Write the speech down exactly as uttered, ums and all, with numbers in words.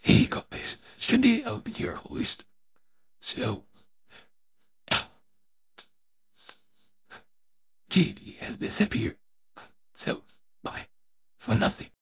Hey guys, today I'll be your host. So, J D has disappeared. So, bye for nothing.